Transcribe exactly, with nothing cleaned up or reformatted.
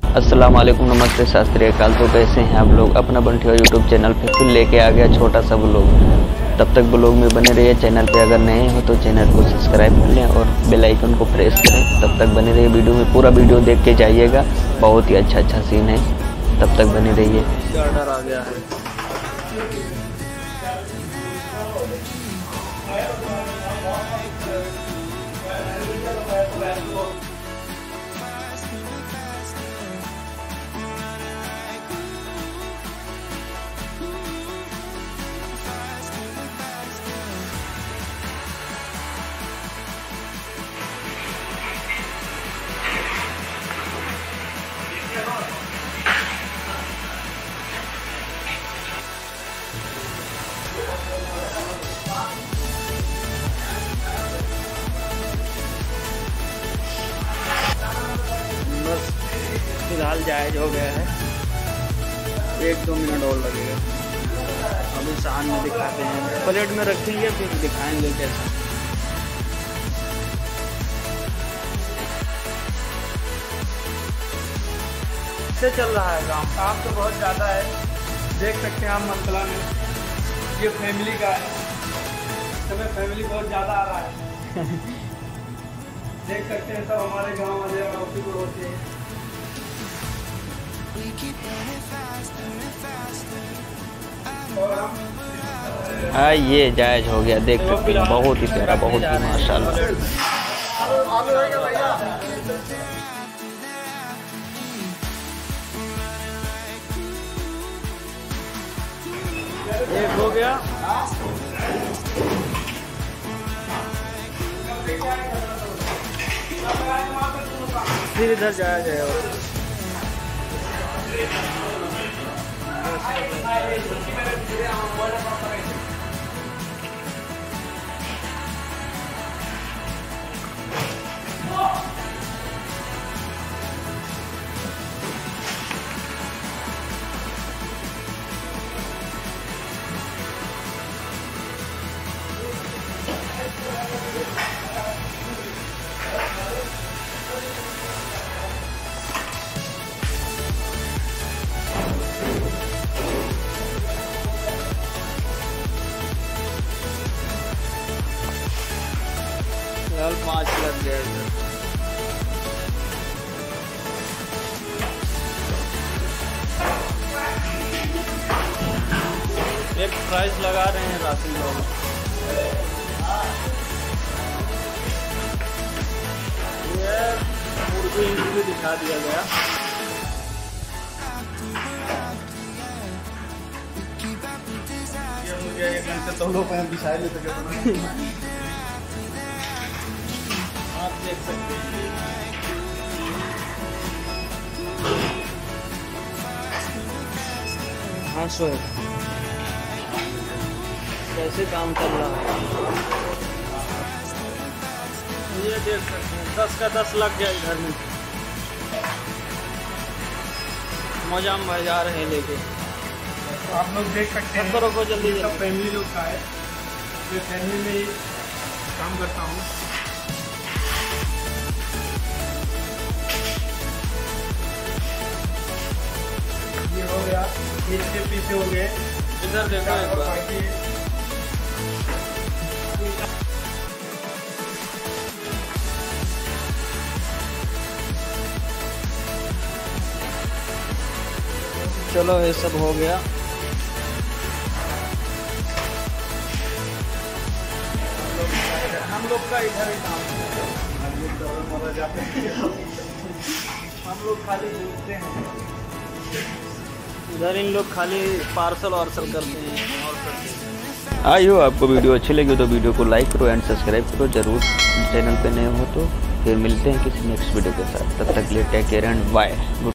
अस्सलाम वालेकुम, नमस्ते, शास्त्रीय काल। तो कैसे हैं आप लोग? अपना बंटी यूट्यूब चैनल पे फिर लेके आ गया छोटा सा ब्लॉग। तब तक ब्लॉग में बने रहिए। चैनल पे अगर नए हो तो चैनल को सब्सक्राइब कर लें और बेल आइकन को प्रेस करें। तब तक बने रहिए, वीडियो में पूरा वीडियो देख के जाइएगा। बहुत ही अच्छा अच्छा सीन है, तब तक बने रहिए। ऑर्डर आ गया है। फिलहाल जायज़ हो गया है, एक दो मिनट और लगेगा। अभी शान में दिखाते हैं, प्लेट में रखेंगे फिर दिखाएंगे कैसा। से चल रहा है काम काम तो बहुत ज़्यादा है, देख सकते हैं आप मंतला में। ये फैमिली का है, समय फैमिली बहुत ज़्यादा आ रहा है। देख सकते हैं सब हमारे गांव वाले और उसी को होते हैं। हाँ, ये जायज़ हो गया, देख सकते हैं। बहुत ही प्यारा, बहुत ही माशाल्लाह। एक हो गया, फिर इधर जाया जाएगा। फिलहाल पाँच लग गया इधर। एक प्राइस लगा रहे हैं राशि लोग। ये मुर्गी भी दिखा दिया गया। ये मुझे एक घंटे तो लोग दिखाई ले सके। आप देख सकते हैं हाँ सो कैसे काम कर रहा है। ये देख सकते हैं दस का दस लग गया इधर में। मजा में भाई जा रहे हैं लेके। तो आप लोग देख सकते हैं, करो को जल्दी जल्दी। फैमिली लोग का है, मैं फैमिली में ही काम करता हूँ। ये हो गया, इसके पीछे हो गए। इधर देखो एक बार। चलो ये सब हो गया। हम लोग का इधर ही काम है, हम लोग खाली घूमते हैं इधर। इन लोग खाली पार्सल वार्सल करते हैं और करते हैं। आई हो आपको वीडियो अच्छी लगी तो वीडियो को लाइक करो एंड सब्सक्राइब करो जरूर। चैनल पे नए हो तो फिर मिलते हैं किसी नेक्स्ट वीडियो के साथ। तब तक के लिए टेक केयर एंड बाय।